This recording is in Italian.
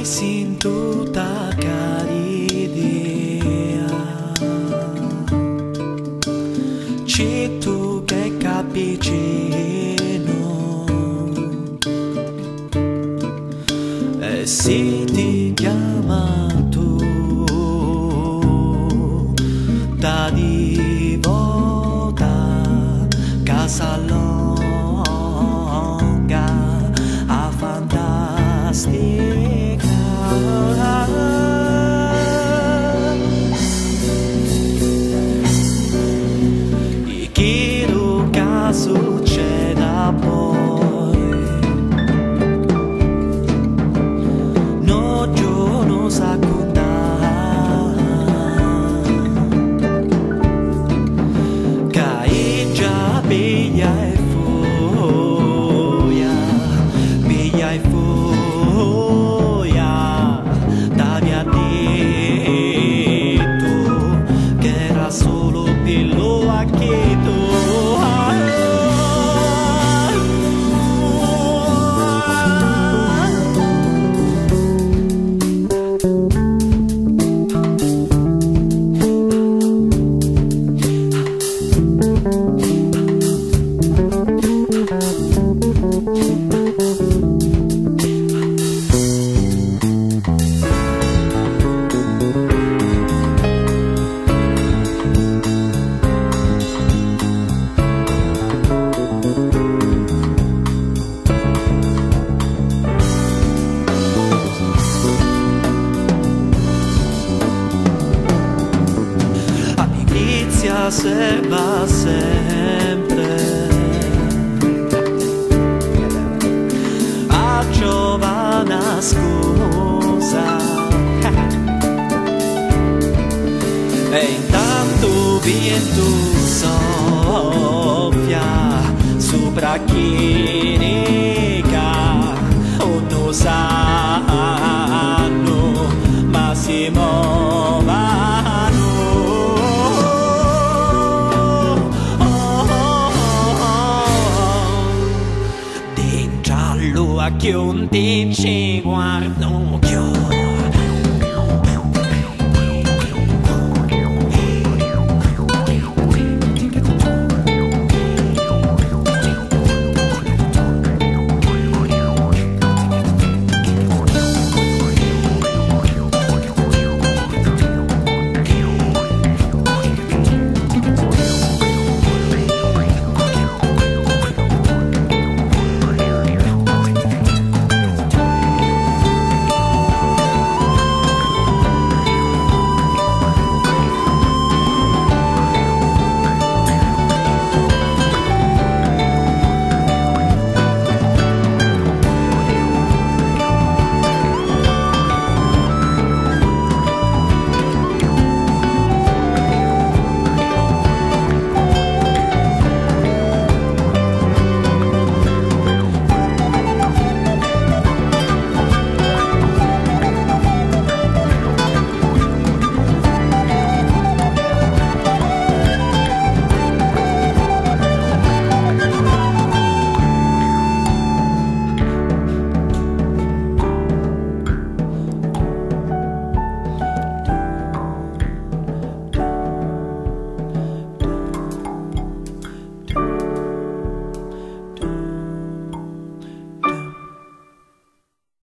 sin tutta caridea c'è tu che capicino e se ti chiama tu da di volta casa longa a fantastica e chiedo che succeda poi no giorno sa che già bella e foia bella e foia t'avi detto che era solo pillo a chiedo serva sempre a giovana scusa e intanto vento soffia sopra chi nega o non sanno ma si muovono che un te ci guardo